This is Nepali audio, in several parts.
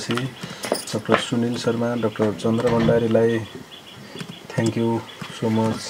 Dr. Sunil Sharma, Dr. Chandra Bhandari, thank you so much.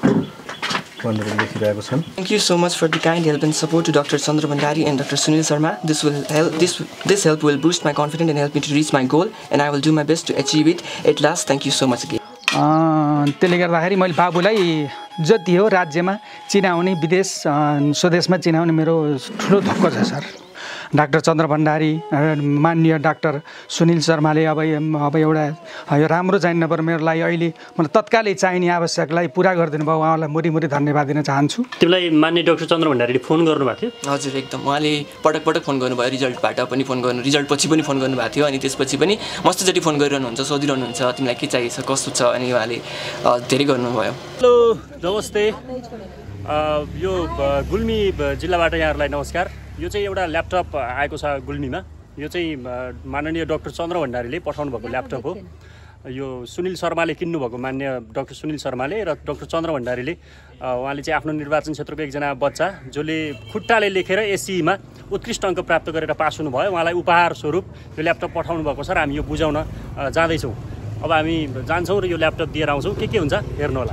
Thank you so much for the kind help and support to Dr. Chandra Bhandari and Dr. Sunil Sharma. This help will boost my confidence and help me to reach my goal, and I will do my best to achieve it at last. Thank you so much again. त्यसले गर्दाखेरि मैले बाबुलाई जति हो राज्यमा चिनाउने विदेश स्वदेशमा चिनाउने मेरो ठुलो धक्का छ सर। डाक्टर चन्द्र भण्डारी माननीय डाक्टर सुनिल शर्माले अब एउटा यो राम्रो चाहिने नम्बर मेरो लागि अहिले मलाई तत्कालै चाहिने आवश्यकलाई पुरा गरिदिनु भयो। उहाँलाई मुरी धन्यवाद दिन चाहन्छु। तिमीलाई माननीय डाक्टर चन्द्र भण्डारीले फोन गर्नुभएको थियो? हजुर एकदम, उहाँले पटक फोन गर्नुभयो। रिजल्टबाट पनि फोन गर्नु, रिजल्ट पछि पनि फोन गर्नुभएको थियो, अनि त्यसपछि पनि मस्तोचोटि फोन गरिरहनुहुन्छ, सोधिरहनुहुन्छ तिमीलाई के चाहिएको छ कस्तो छ, अनि उहाँले धेरै गर्नुभयो। हेलो नमस्ते, यो गुल्मी जिल्लाबाट यहाँहरूलाई नमस्कार। यो चाहिँ एउटा ल्यापटप आएको छ गुल्मीमा। यो चाहिँ माननीय डाक्टर चन्द्र भण्डारीले पठाउनु भएको ल्यापटप हो। यो सुनिल शर्माले किन्नुभएको, माननीय डाक्टर सुनिल शर्माले र डाक्टर चन्द्र भण्डारीले उहाँले चाहिँ आफ्नो निर्वाचन क्षेत्रको एकजना बच्चा जसले खुट्टाले लेखेर एससीमा उत्कृष्ट अङ्क प्राप्त गरेर पास हुनुभयो, उहाँलाई उपहार स्वरूप यो ल्यापटप पठाउनु भएको छ र हामी यो बुझाउन जाँदैछौँ। अब हामी जान्छौँ र यो ल्यापटप दिएर आउँछौँ। के हुन्छ हेर्नुहोला।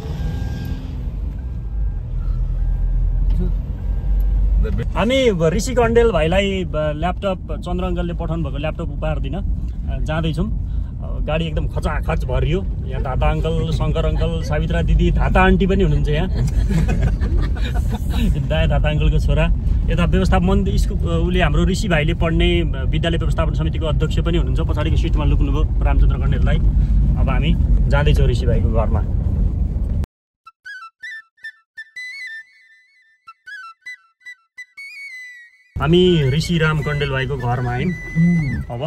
हामी ऋषि कण्डेल भाइलाई ल्यापटप चन्द्र अङ्कलले पठाउनु भएको ल्यापटप उपहार दिन जाँदैछौँ। गाडी एकदम खचाखच भरियो। यहाँ धाता अङ्कल, शङ्कर अङ्कल, सावित्रा दिदी, धाता आन्टी पनि हुनुहुन्छ यहाँ। दाया धाता अङ्कलको छोरा। यता व्यवस्थापन उसले हाम्रो ऋषि भाइले पढ्ने विद्यालय व्यवस्थापन समितिको अध्यक्ष पनि हुनुहुन्छ। पछाडिको सिटमा लुक्नुभयो रामचन्द्र कण्डेललाई। अब हामी जाँदैछौँ ऋषि भाइको घरमा। हामी ऋषि राम कण्डेल भाइको घरमा आयौँ। अब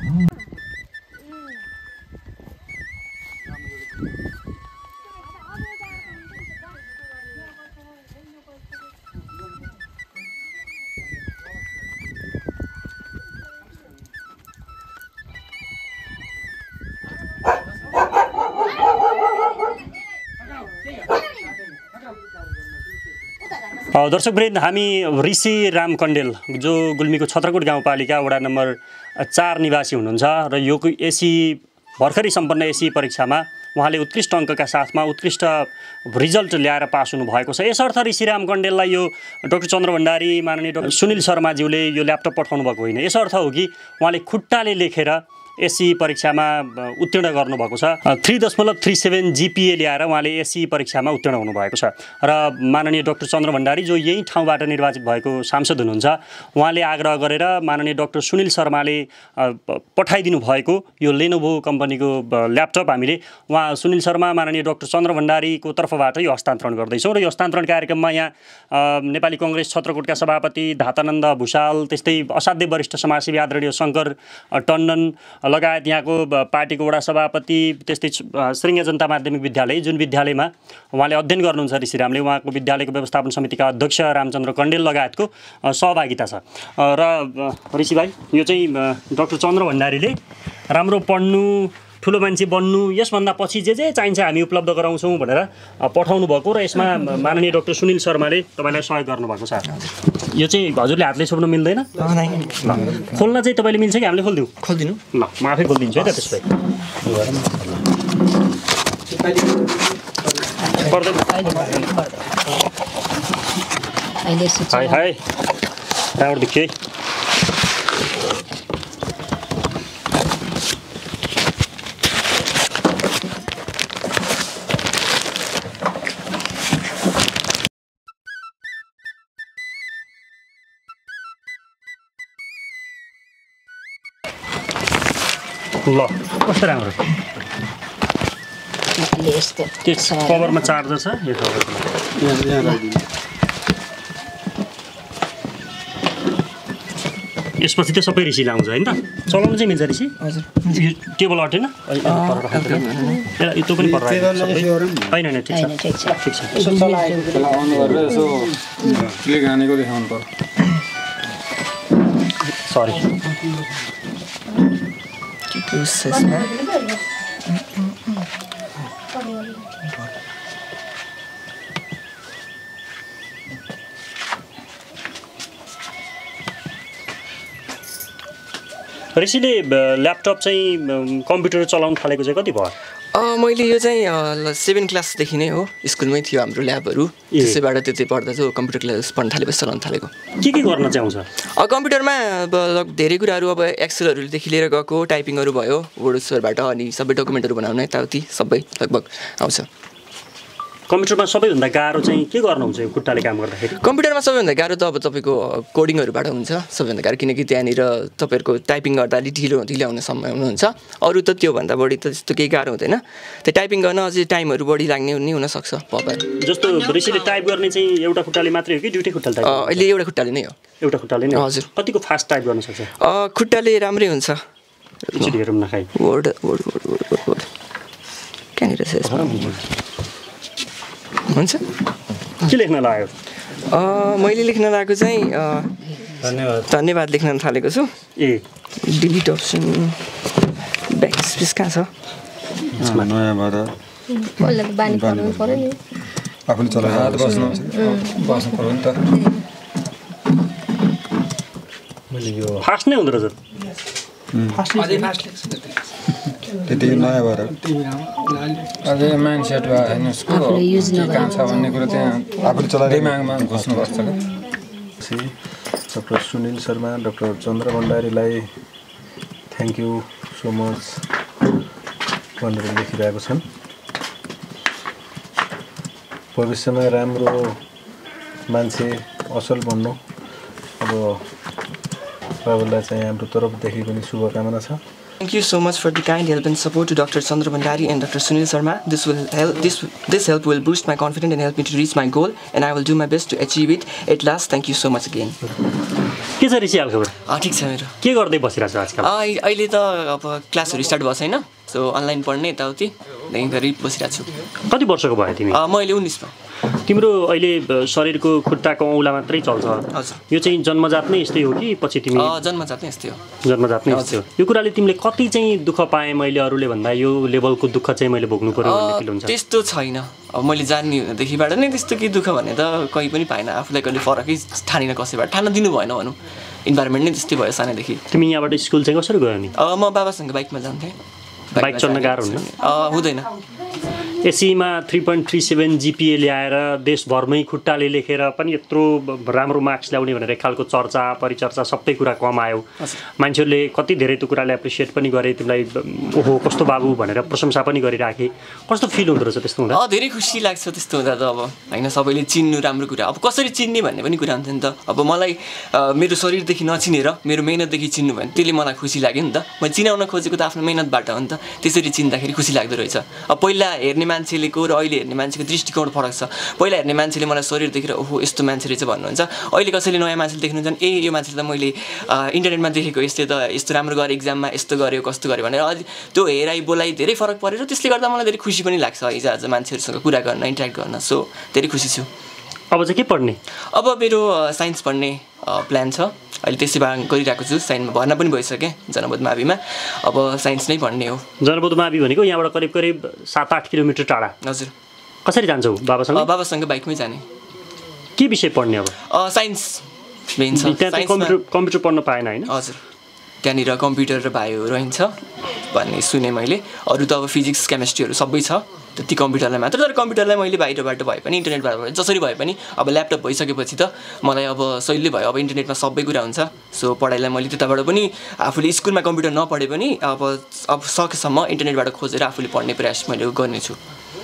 दर्शकवृन्द, हामी ऋषि राम कण्डेल जो गुल्मीको छत्रकोट गाउँपालिका वडा नम्बर 4 निवासी हुनुहुन्छ र यो एसी भर्खरै सम्पन्न एसी परीक्षामा उहाँले उत्कृष्ट अङ्कका साथमा उत्कृष्ट रिजल्ट ल्याएर पास हुनुभएको छ। यसर्थ ऋषि राम कण्डेललाई यो डाक्टर चन्द्र भण्डारी, माननीय डाक्टर सुनिल शर्माज्यूले यो ल्यापटप पठाउनु भएको होइन। यसर्थ हो कि उहाँले खुट्टाले लेखेर एससी परीक्षामा उत्तीर्ण गर्नुभएको छ। 3.37 GPA ल्याएर उहाँले एससी परीक्षामा उत्तीर्ण हुनुभएको छ। र माननीय डाक्टर चन्द्र भण्डारी जो यही ठाउँबाट निर्वाचित भएको सांसद हुनुहुन्छ, उहाँले आग्रह गरेर माननीय डाक्टर सुनिल शर्माले पठाइदिनु भएको यो लेनोभो कम्पनीको ल्यापटप हामीले उहाँ सुनिल शर्मा, माननीय डाक्टर चन्द्र भण्डारीको तर्फबाट यो हस्तान्तरण गर्दैछौँ। र यो हस्तान्तरण कार्यक्रममा यहाँ नेपाली कङ्ग्रेस छत्रकोटका सभापति धातानन्द भुषाल, त्यस्तै असाध्यै वरिष्ठ समाजसेवी आदरणीय शङ्कर टन्डन लगायत यहाँको पार्टीको वडा सभापति, त्यस्तै श्रृङ्गे जनता माध्यमिक विद्यालय जुन विद्यालयमा उहाँले अध्ययन गर्नुहुन्छ ऋषिरामले, उहाँको विद्यालयको व्यवस्थापन समितिका अध्यक्ष रामचन्द्र कण्डेल लगायतको सहभागिता छ। र ऋषि भाइ, यो चाहिँ डाक्टर चन्द्र भण्डारीले राम्रो पढ्नु, ठुलो मान्छे बन्नु, यसभन्दा पछि जे चाहिन्छ हामी उपलब्ध गराउँछौँ भनेर पठाउनु भएको र यसमा माननीय डाक्टर सुनिल शर्माले तपाईँलाई सहयोग गर्नुभएको छ। यो चाहिँ हजुरले हातले छोप्नु मिल्दैन? खोल्न चाहिँ तपाईँले मिल्छ कि हामीले खोलिदिउँ? खोलिदिनु ल, म आफै खोलिदिन्छु है त। त्यसलाई हाई हाई राम्रो देखियो है। ल, कस्तो राम्रो। कभरमा चार्जर छ। यसपछि त सबै ऋषिले आउँछ होइन त? चलाउनु चाहिँ मिल्छ ऋषि? हजुर। यो टेबल अटेन? त्यो पनि पर होइन? ठिक छ ठिक छ ठिक छ। सरी। ऋषिले ल्यापटप चाहिँ कम्प्युटर चलाउन थालेको चाहिँ कति भयो? मैले यो चाहिँ 7 क्लासदेखि नै हो, स्कुलमै थियो हाम्रो ल्याबहरू, त्यसैबाट त्यतै पढ्दा चाहिँ कम्प्युटर क्लास पढ्न थालेपछि चलाउन थालेको। के गर्न चाहन्छ? कम्प्युटरमा अब धेरै कुराहरू, अब एक्सेलहरूदेखि लिएर गएको टाइपिङहरू भयो वर्डबाट, अनि सबै डकुमेन्टहरू बनाउन यताउति सबै लगभग आउँछ। कम्प्युटरमा सबैभन्दा गाह्रो चाहिँ के गर्नुहुन्छ यो खुट्टाले काम गर्दाखेरि? कम्प्युटरमा सबैभन्दा गाह्रो त अब तपाईँको कोडिङहरूबाट हुन्छ सबैभन्दा गाह्रो, किनकि त्यहाँनिर तपाईँहरूको टाइपिङ गर्दा अलिक ढिलो आउने समय हुनुहुन्छ। अरू त त्योभन्दा बढी त त्यस्तो केही गाह्रो हुँदैन। त्यो टाइपिङ गर्न अझै टाइमहरू बढी लाग्ने नि हुनसक्छ पपार। जस्तो ऋषिले टाइप गर्ने चाहिँ एउटा खुट्टाले मात्रै हो कि दुईटै खुट्टाले टाइप? अहिले एउटा खुट्टाले नै हो। एउटा खुट्टाले नै? हजुर। कतिको फास्ट टाइप गर्न सक्छ? खुट्टाले राम्रै हुन्छ। एकचोटि हेरौँ न खाइ। वर्ड कहाँनिर छ यसमा? हुन्छ। के लेख्न लाग्यो? मैले लेख्न लागेको चाहिँ धन्यवाद लेख्न थालेको छु। डिलिट अप्सन, ब्याक स्पेस कहाँ छ? नयाँ भएर आफूले चलाएर बस्नु पर्यो नि त। मैले यो फास्ट नै हुँदो रहेछ। त्यति नयाँ भएर अझै माइन्डसेट भयो होइन उसको कहाँ छ भन्ने कुरो त्यहाँ आफूले चलाएर दिमागमा घुस्नुपर्छ। डाक्टर सुनिल शर्मा, डाक्टर चन्द्र भण्डारीलाई थ्याङ्क यू सो मच भनेर लेखिरहेको छन्। भविष्यमा राम्रो मान्छे असल बन्नु अब बाबुलाई चाहिँ हाम्रो तर्फदेखि पनि शुभकामना छ। Thank you so much for the kind help and support to Dr. Chandra Bhandari and Dr. Sunil Sharma. This help will boost my confidence and help me to reach my goal, and I will do my best to achieve it at last. Thank you so much again. के छ ऋषि हालखबर? ठिक छ मेरो। के गर्दै बसिरहेको छ आजकल? अहिले त अब क्लासहरू स्टार्ट भएको छैन, सो अनलाइन पढ्ने यताउति धेरै बसिरहेको छु। कति वर्षको भयो तिमी? मैले 19 मा। तिम्रो अहिले शरीरको खुट्टाको औँला मात्रै चल्छ? हजुर। यो चाहिँ जन्मजात नै यस्तै हो कि पछि तिमी? जन्मजात नै यस्तै हो। जन्मजात नै यस्तै हो। यो कुराले तिमीले कति चाहिँ दुःख पाएँ मैले अरूले भन्दा यो लेभलको दुःख चाहिँ मैले भोग्नु पर्यो भन्ने फिल हुन्छ? त्यस्तो छैन। अब मैले जान्ने हुँदादेखिबाट नै त्यस्तो केही दुःख भन्ने त कहीँ पनि पाएन। आफूलाई कहिले फरकै ठानिन, कसैबाट ठान्न दिनु भएन भनौँ। इन्भाइरोमेन्ट नै त्यस्तै भयो सानैदेखि। तिमी यहाँबाट स्कुल चाहिँ कसरी गयो नि? म बाबासँग बाइकमा जान्थेँ। बाइक चल्न गाह्रो हुन्न? हुँदैन। एसीमा 3.37 GPA ल्याएर देशभरमै खुट्टाले लेखेर पनि यत्रो राम्रो मार्क्स ल्याउने भनेर एक खालको चर्चा परिचर्चा सबै कुरा कमायो। मान्छेहरूले कति धेरै त्यो कुराले एप्रिसिएट पनि गरे, तिमीलाई ओहो कस्तो बाबु भनेर प्रशंसा पनि गरिराखे। कस्तो फिल हुँदो रहेछ त्यस्तो हुँदा? धेरै खुसी लाग्छ त्यस्तो हुँदा त। अब होइन सबैले चिन्नु राम्रो कुरा, अब कसरी चिन्ने भन्ने पनि कुरा हुन्छ नि त। अब मलाई मेरो शरीरदेखि नचिनेर मेरो मेहनतदेखि चिन्नु भयो भने त्यसले मलाई खुसी लाग्यो नि त। मैले चिनाउन खोजेको त आफ्नो मेहनतबाट हो नि त। त्यसरी चिन्दाखेरि खुसी लाग्दो रहेछ। अब पहिला हेर्ने मान्छेलेको र अहिले हेर्ने मान्छेको दृष्टिकोण फरक छ। पहिला हेर्ने मान्छेले मलाई शरीर देखेर ओहो यस्तो मान्छे रहेछ भन्नुहुन्छ। अहिले कसैले नयाँ मान्छेले देख्नुहुन्छ यो मान्छेले त मैले इन्टरनेटमा देखेको, यसले त यस्तो राम्रो गरे, एक्जाममा यस्तो गर्यो कस्तो गर्यो भनेर त्यो हेराइ बोलाइ धेरै फरक परेर त्यसले गर्दा मलाई धेरै खुसी पनि लाग्छ हिजो आज मान्छेहरूसँग कुरा गर्न, इन्टरेक्ट गर्न। सो धेरै खुसी छु। अब चाहिँ के पढ्ने? अब मेरो साइन्स पढ्ने प्लान छ। अहिले त्यसै गरिरहेको छु। साइन्समा भर्ना पनि भइसकेँ जनबोध माविमा। अब साइन्स नै पढ्ने हो। जनबोध मावि भनेको यहाँबाट करिब करिब 7-8 किलोमिटर टाढा? हजुर। कसरी जान्छौ बाबासँग? बाबासँग बाइकमै जाने। के विषय पढ्ने अब? साइन्स मेन छ। त्यहाँ कम्प्युटर पढ्न पाएन होइन? हजुर। त्यहाँनिर कम्प्युटर र बायो रहन्छ भन्ने सुने मैले। अरू त अब फिजिक्स केमिस्ट्रीहरू सबै छ, त्यति कम्प्युटरलाई मात्र। तर कम्प्युटरलाई मैले बाहिरबाट भए पनि इन्टरनेटबाट भए जसरी भए पनि अब ल्यापटप भइसकेपछि त मलाई अब सजिलै भयो। अब इन्टरनेटमा सबै कुरा हुन्छ। सो पढाइलाई मैले त्यताबाट पनि आफूले स्कुलमा कम्प्युटर नपढे पनि अब सकेसम्म इन्टरनेटबाट खोजेर आफूले पढ्ने प्रयास मैले गर्नेछु।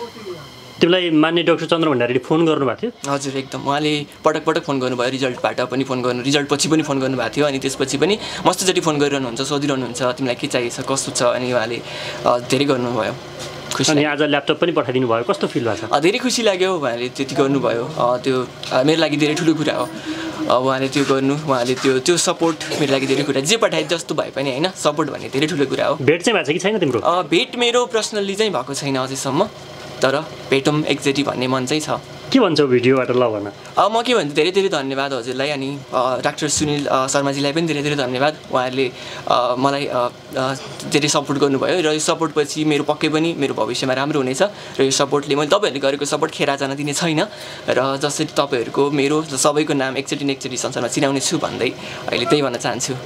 तिमीलाई मान्य डाक्टर चन्द्र भण्डारीले फोन गर्नुभएको थियो? हजुर एकदम। उहाँले पटक पटक फोन गर्नुभयो। रिजल्टबाट पनि फोन गर्नु, रिजल्ट पछि पनि फोन गर्नुभएको थियो। अनि त्यसपछि पनि मस्तोचोटि फोन गरिरहनुहुन्छ, सोधिरहनुहुन्छ तिमीलाई के चाहिएको छ कस्तो छ। अनि उहाँले धेरै गर्नुभयो। अनि आज ल्यापटप पनि पठाइदिनु भयो, कस्तो फिल भएको छ? धेरै खुसी लाग्यो उहाँले त्यति गर्नुभयो। त्यो मेरो लागि धेरै ठुलो कुरा हो। उहाँले त्यो गर्नु, उहाँले त्यो सपोर्ट मेरो लागि धेरै कुरा, जे पठाए जस्तो भए पनि होइन सपोर्ट भन्ने धेरै ठुलो कुरा हो। भेट चाहिँ भएको छ कि छैन तिम्रो? भेट मेरो पर्सनल्ली चाहिँ भएको छैन अझैसम्म, तर भेटौँ एकचोटि भन्ने मन चाहिँ छ। के भन्छौ भिडियोबाट ल भन? म के भन्छु, धेरै धेरै धन्यवाद हजुरलाई। अनि डाक्टर सुनिल शर्माजीलाई पनि धेरै धेरै धन्यवाद। उहाँहरूले मलाई धेरै सपोर्ट गर्नुभयो र यो सपोर्टपछि मेरो पक्कै पनि मेरो भविष्यमा राम्रो हुनेछ। र यो सपोर्टले मैले तपाईँहरूले गरेको सपोर्ट खेर जान दिने छैन। र जसरी तपाईँहरूको मेरो सबैको नाम एकचोटि न एकचोटि संसारमा चिनाउने छु भन्दै अहिले त्यही भन्न चाहन्छु।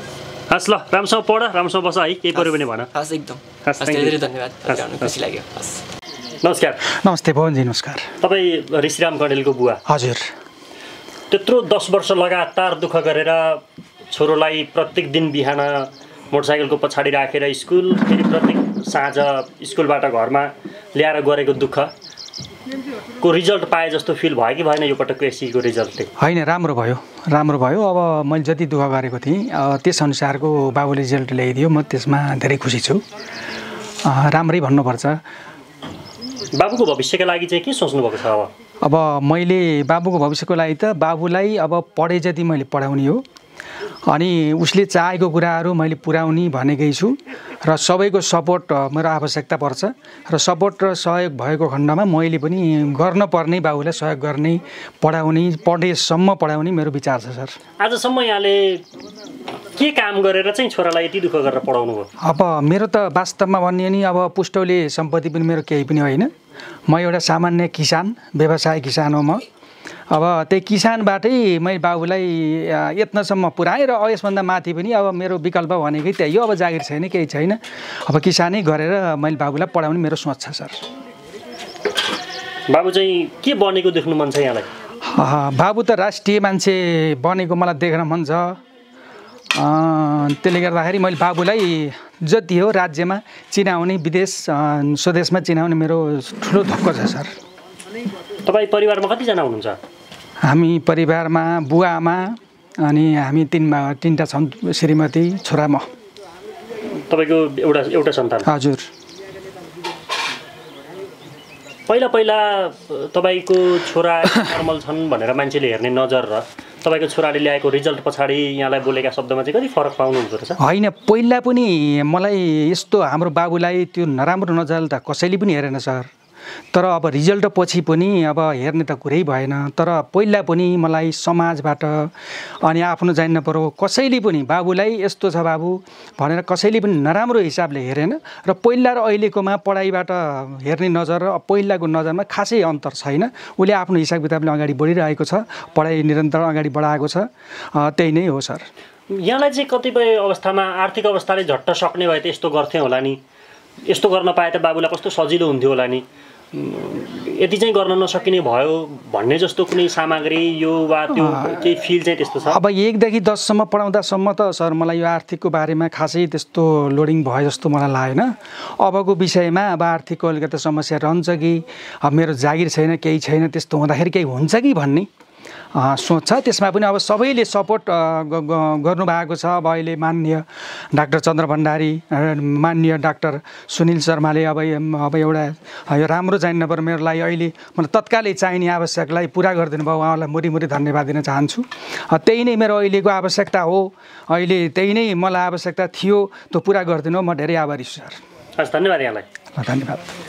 हस् ल राम्रोसँग पढ राम्रोसँग बस है केही पऱ्यो भने भन हस् एकदम हस्, हस् thank you. धेरै धन्यवाद हजुर खुसी लाग्यो हस् नमस्कार नमस्ते पवनजी नमस्कार। तपाईँ ऋषिराम कण्डेलको बुवा हजुर। त्यत्रो 10 वर्ष लगातार दुःख गरेर छोरोलाई प्रत्येक दिन बिहान मोटरसाइकलको पछाडि राखेर स्कुल फेरि प्रत्येक साँझ स्कुलबाट घरमा ल्याएर गरेको दुःखको रिजल्ट पाए जस्तो फिल भयो कि भएन यो पटकको एसीको रिजल्टले? होइन राम्रो भयो। अब मैले जति दुःख गरेको थिएँ त्यस अनुसारको बाबुले रिजल्ट ल्याइदियो, म त्यसमा धेरै खुसी छु। राम्रै भन्नुपर्छ। बाबुको भविष्यका लागि चाहिँ के सोच्नु भएको छ अब? अब मैले बाबुको भविष्यको लागि त बाबुलाई अब पढे जति मैले पढाउने हो अनि उसले चाहेको कुराहरू मैले पुर्याउने भनेकै छु र सबैको सपोर्ट मेरो आवश्यकता पर्छ र सपोर्ट र सहयोग भएको खण्डमा मैले पनि गर्न पर्ने बाबुलाई सहयोग गर्ने पढाउने पढेसम्म पढाउने मेरो विचार छ सर। आजसम्म यहाँले के काम गरेर चाहिँ छोरालाई यति दुःख गरेर पढाउनु भयो? अब मेरो त वास्तवमा भन्ने नि अब पुष्टौले सम्पत्ति पनि मेरो केही पनि होइन। म एउटा सामान्य किसान, व्यवसाय किसान हो म। अब त्यही किसानबाटै मैले बाबुलाई यत्नसम्म पुऱ्याएँ र यसभन्दा माथि पनि अब मेरो विकल्प भनेकै त्यही हो। अब जागिर छैन, केही छैन। अब किसानै गरेर मैले बाबुलाई पढाउने मेरो सोच छ सर। बाबु चाहिँ के बनेको देख्नु मन छ यहाँलाई? बाबु त राष्ट्रिय मान्छे बनेको मलाई देख्न मन छ। त्यसले गर्दाखेरि मैले बाबुलाई जति हो राज्यमा चिनाउने, विदेश स्वदेशमा चिनाउने मेरो ठुलो धक्को छ सर। तपाईँ परिवारमा कतिजना हुनुहुन्छ? हामी परिवारमा बुवा आमा अनि हामी तिनवटा छन्, श्रीमती, छोरा, म। तपाईँको एउटा सन्तान? हजुर। पहिला तपाईँको छोरा नर्मल छन् भनेर मान्छेले हेर्ने नजर र तपाईँको छोराले ल्याएको रिजल्ट पछाडि यहाँलाई बोलेका शब्दमा चाहिँ कति फरक पाउनुहुँदो रहेछ? होइन, पहिला पनि मलाई यस्तो हाम्रो बाबुलाई त्यो नराम्रो नजर त कसैले पनि हेरेन सर। तर अब रिजल्ट पछि पनि अब हेर्ने त कुरै भएन। तर पहिला पनि मलाई समाजबाट अनि आफ्नो जान्न पर्यो कसैले पनि बाबुलाई यस्तो छ बाबु भनेर कसैले पनि नराम्रो हिसाबले हेरेन। र पहिला र अहिलेकोमा पढाइबाट हेर्ने नजर र पहिलाको नजरमा खासै अन्तर छैन। उसले आफ्नो हिसाब किताबले अगाडि बढिरहेको छ, पढाइ निरन्तर अगाडि बढाएको छ। त्यही नै हो सर। यहाँलाई चाहिँ कतिपय अवस्थामा आर्थिक अवस्थाले झट्ट सक्ने भए त यस्तो गर्थेँ होला नि, यस्तो गर्न पाए त बाबुलाई कस्तो सजिलो हुन्थ्यो होला नि, यति चाहिँ गर्न नसकिने भयो भन्ने जस्तो कुनै सामग्री यो वा त्यो केही फिल चाहिँ त्यस्तो छ? अब 1 देखि 10 सम्म पढाउँदासम्म त सर मलाई यो आर्थिकको बारेमा खासै त्यस्तो लोडिङ भयो जस्तो मलाई लागेन। अबको विषयमा अब आर्थिकको अलिकति समस्या रहन्छ कि अब मेरो जागिर छैन, केही छैन, त्यस्तो हुँदाखेरि केही हुन्छ कि भन्ने सोच छ। त्यसमा पनि अब सबैले सपोर्ट गर्नुभएको छ। अब अहिले माननीय डाक्टर चन्द्र भण्डारी, माननीय डाक्टर सुनिल शर्माले अब एउटा यो राम्रो जान्नु पर्यो मेरो लागि अहिले मलाई तत्कालै चाहिने आवश्यकलाई पुरा गरिदिनु भयो। उहाँलाई मुरी धन्यवाद दिन चाहन्छु। त्यही नै मेरो अहिलेको आवश्यकता हो। अहिले त्यही नै मलाई आवश्यकता थियो, त्यो पुरा गरिदिनु। म धेरै आभारी छु सर। हस्, धन्यवाद यहाँलाई। धन्यवाद।